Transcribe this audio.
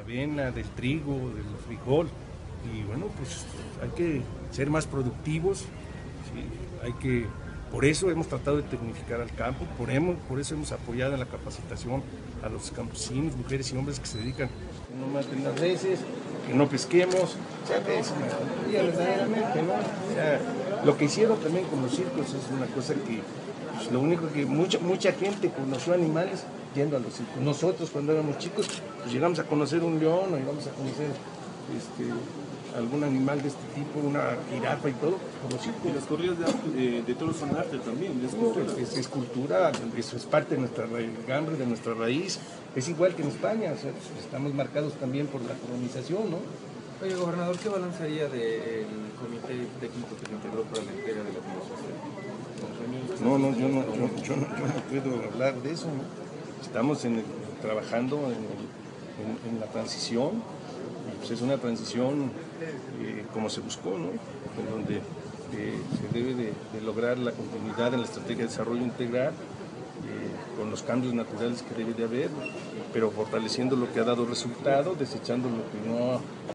avena, del trigo, del frijol. Y bueno, pues hay que ser más productivos, ¿sí? Por eso hemos tratado de tecnificar al campo, por eso hemos apoyado en la capacitación a los campesinos, mujeres y hombres que se dedican, que no maten las reses, que no pesquemos, o sea, que es una tontería verdaderamente, ¿no? O sea, lo que hicieron también con los circos es una cosa que, pues, lo único que mucha gente conoció animales yendo a los circos. Nosotros cuando éramos chicos, pues llegamos a conocer un león o llegamos a conocer algún animal de este tipo, una jirafa y todo, por los circos. Y las corridas de toros son arte también, es cultura. Es cultura, eso es parte de nuestra gambre, de nuestra raíz. Es igual que en España, o sea, estamos marcados también por la colonización, ¿no? Oye, gobernador, ¿qué balance haría del comité técnico que se integró para la entrega de la No, yo no puedo hablar de eso, ¿no? Estamos trabajando en la transición, pues es una transición como se buscó, ¿no? En donde se debe de lograr la continuidad en la estrategia de desarrollo integral, con los cambios naturales que debe de haber, pero fortaleciendo lo que ha dado resultado, desechando lo que no